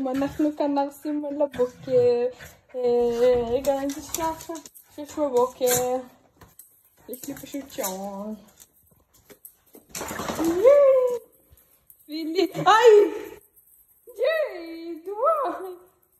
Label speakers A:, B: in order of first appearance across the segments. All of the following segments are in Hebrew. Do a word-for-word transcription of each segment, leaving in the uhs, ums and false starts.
A: שלום, אנחנו כאן נרסים על הבוקר. רגע, איזה שעה עכשיו? שש בבוקר. יש לי פשוט שעון. פילי, היי! ייי, דוואי!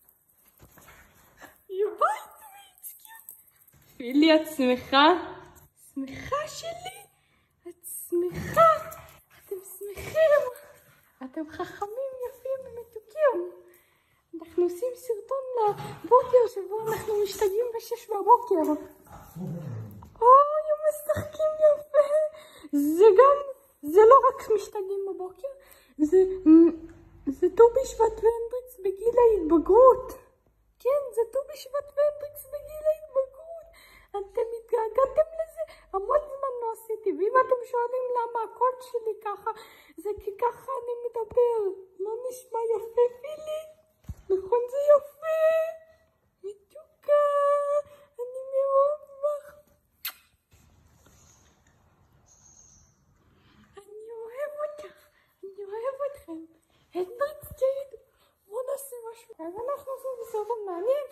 A: יבית מצקיע. פילי, את שמחה? שמחה שלי? את שמחה? אתם שמחים? אתם חכמים, יפים ומתוקים. אנחנו עושים סרטון לבוקר שבו אנחנו משתגעים בשש בבוקר. אוי, הם משחקים יפה. זה גם, זה לא רק משתגעים בבוקר, זה, זה ט"ו בשבט והנדריקס בגיל ההתבגרות. כן, זה ט"ו בשבט והנדריקס בגיל ההתבגרות. אתם התגעגעתם לזה? המון זמן לא עשיתי, ואם אתם שואלים למה הקול שלי ככה, זה כי ככה אני מדבר. לא נשמע יפה, פילי? נכון, זה יפה? מתוקה, אני מאוד בך. אני אוהב אותך, אני אוהב אתכם. הנדריקס ג'ייד, בוא נעשה משהו. אז אנחנו עושים בסרטון מעניין.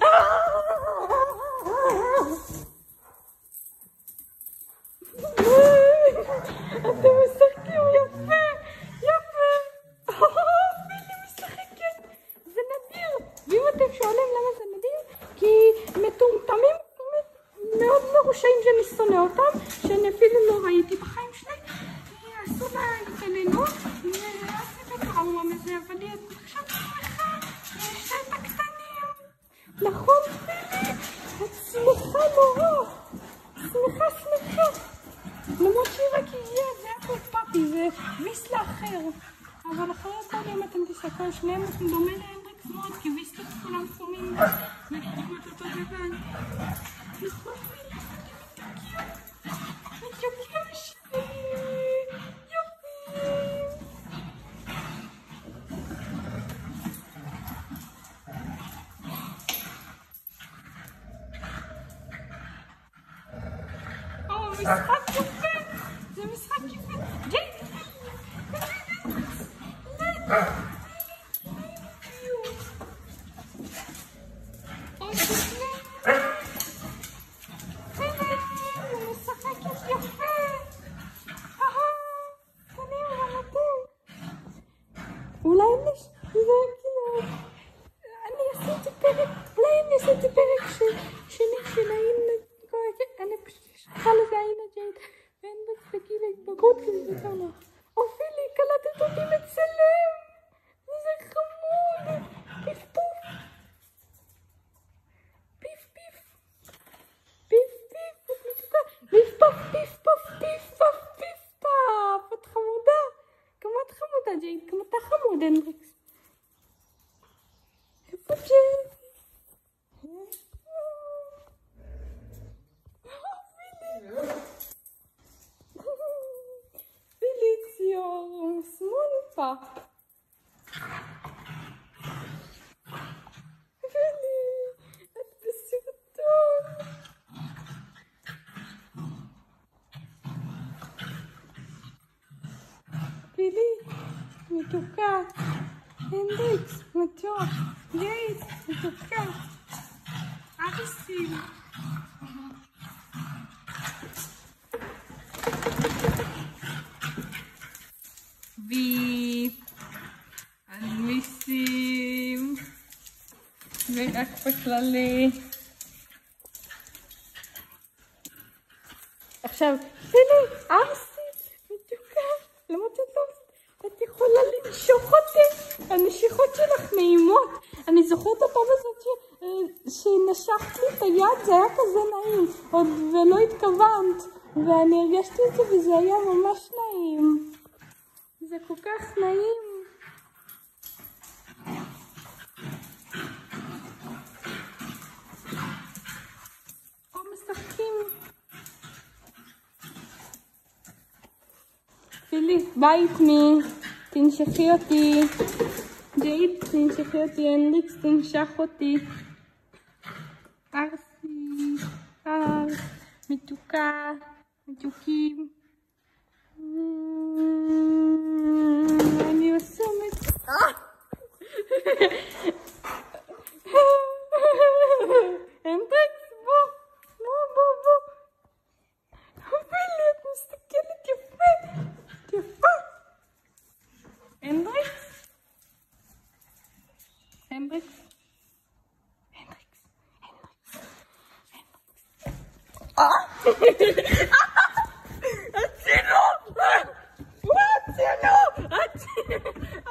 A: אתם משחקים יפה, יפה. פילי משחקת, זה נדיר. ואם אתם שואלים למה זה נדיר, כי מטומטמים מאוד מרושעים שאני שונא אותם, שאני אפילו לא ראיתי בחיים שלי. עשו לה התעללות, ועשית את הטראומה מזה, אבל היא עכשיו שמחה, יש לה את הקטנים. נכון, פילי? את שמחה נורא. שמחה, שמחה. למרות שהיא רק הגיעה, זה היה פה פאפי, זה ויסלה אחר. אבל אחרי הכל, אם אתם תסתכלו, שניהם אתם דומה להנדריקס מאוד, כי ויסלה כולם חומים וחושבים את אותו דבר. נכון, פילי? מתוקים. מתוקים שלי. יופי. או, משחק יפה. זה משחק יפה. ג'ייד. אולי אני עשיתי פרק, אולי אני עשיתי פרק שני של העינה, אני פשוט שכחה לזה העינה ג'ייד, והנדריקס בגיל ההתבגרות כזה יותר נוח. או פילי, קלטת אותי מצלם, זה חמוד, פיף פוף, פיף פיף, פיף פיף, את מתוקה, פיף פוף, פיף פוף, פיף פוף, פיף פוף, את חמודה, גם את חמודה ג'ייד, גם אתה חמוד הנדריקס. איפה ג'ייד? פילי, it's your small pup. פילי, את בסרטון. פילי, מתוקה. הנדריקס, מתוק. ג'ייד, מתוקה. אריסים. וי, אנמיסים, ורק בכללי. עכשיו, פילי, ארסית, מתוקה, למרות שאת לא, את יכולה לנשוך אותי, הנשיכות שלך נעימות. אני זוכרת הפעם הזאת שנשכת לי את היד, זה היה כזה נעים, עוד ולא התכוונת, ואני הרגשתי את זה וזה היה ממש נעים. זה כל כך נעים. פה משחקים. פילי, ביי פני, תנשכי אותי. ג'ייד, תנשכי אותי. הנדריקס, תנשך אותי. ארסי, ארס, מתוקה, מתוקים. אני עושה הנדריקס, בוא, בוא, בוא, בוא. אופלי, את מסתכלת יפה, את יפה. הנדריקס, הנדריקס, הנדריקס, הנדריקס. אה! הצילו! מה הצילו? הצילו!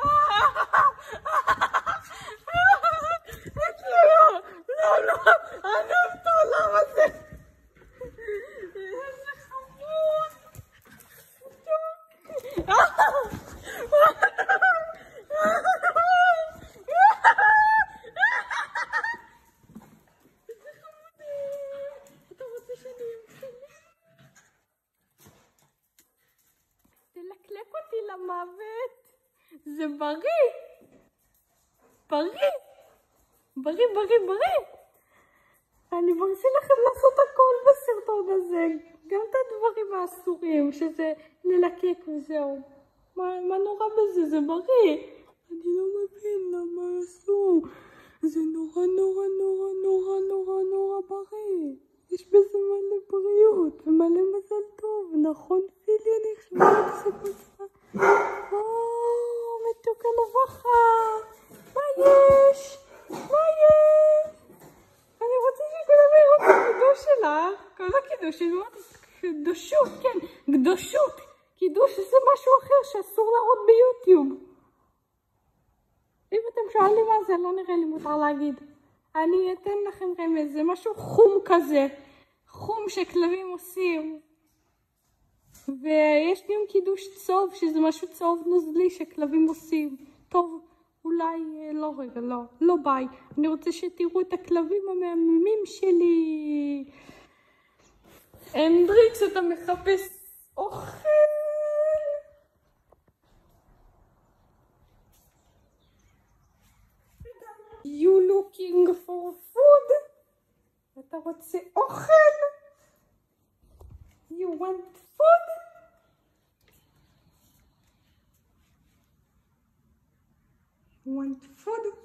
A: לא, לא, אני אוהב את העולם הזה. איזה חמוד. איזה חמודי. אתה רוצה שאני אמחה לי? תלקלק אותי למוות. זה בריא. בריא. בריא, בריא, בריא. אני מרשה לכם לעשות הכל בסרטון הזה. גם את הדברים האסורים, שזה ללקק וזהו. מה, מה נורא בזה? זה בריא. אני לא מבין למה אסור. זה נורא נורא נורא נורא נורא נורא בריא. יש בזה מלא בריאות ומלא מזל טוב. נכון פילי? אני חושבת קצת מצפה. או, מתוקה נבחה. מה יש? מה יש? אני רוצה שכולם יראו את הקידוש שלך. כל הקידוש שלך. קדושות, כן. קדושות. קידוש זה משהו אחר שאסור להראות ביוטיוב. אם אתם שואלים מה זה, לא נראה לי מותר להגיד. אני אתן לכם רמז. זה משהו חום כזה. חום שכלבים עושים. ויש גם קידוש צהוב, שזה משהו צהוב נוזלי שכלבים עושים. טוב. אולי, לא רגע, לא, לא ביי. אני רוצה שתראו את הכלבים המהממים שלי. הנדריקס, אתה מחפש אוכל. You looking for food? אתה רוצה אוכל? You want food? Want food?